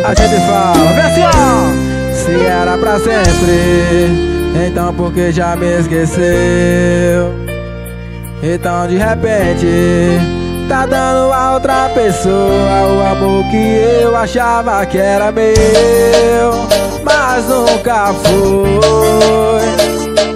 A gente fala, vem assim ó. Se era pra sempre, então por que já me esqueceu? Então de repente tá dando a outra pessoa o amor que eu achava que era meu, mas nunca foi.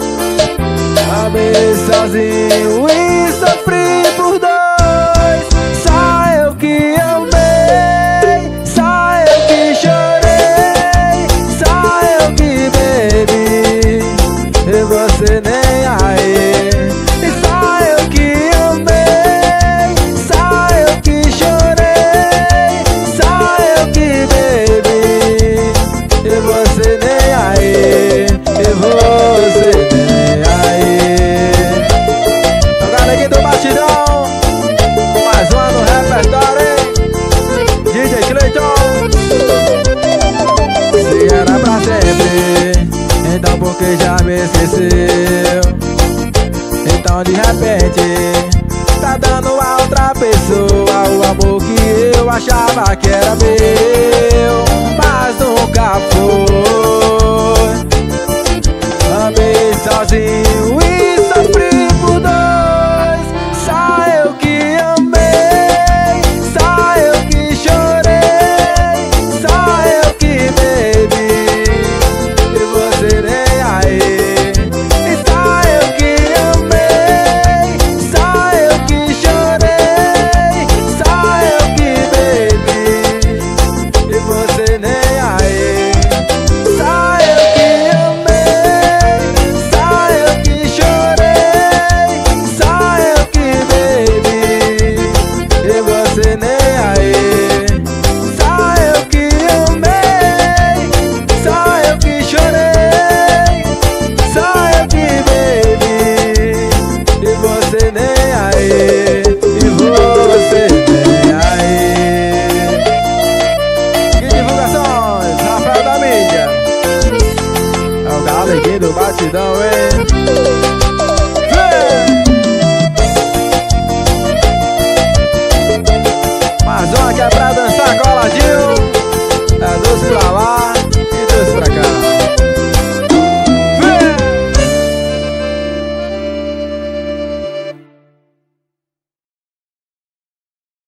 Amei sozinho e sofri por dois. Só eu que amei, só eu que chorei, só eu que bebi e você nem aí. E só eu que amei, só eu que chorei, só eu que bebi e você nem aí, e você nem aí. Agora aqui do batidão, mais uma no repertório, hein? DJ Cleiton. Se era pra sempre, então por que já me esqueceu? Então de repente tá dando a outra pessoa o amor que eu achava que era meu, mas nunca foi. Amei sozinho e sofri por dois. Só eu que amei, só eu que chorei, só eu que bebi e você nem aí. E só eu que amei, só eu que chorei, só eu que bebi e você nem aí. Só eu que amei, só eu que chorei, só eu que bebi e você nem aí. Só eu que amei, só eu que chorei, só eu que bebi e você nem aí, e você nem aí. Que divulgações, Rafael da mídia. É o galo aqui do batidão, hein?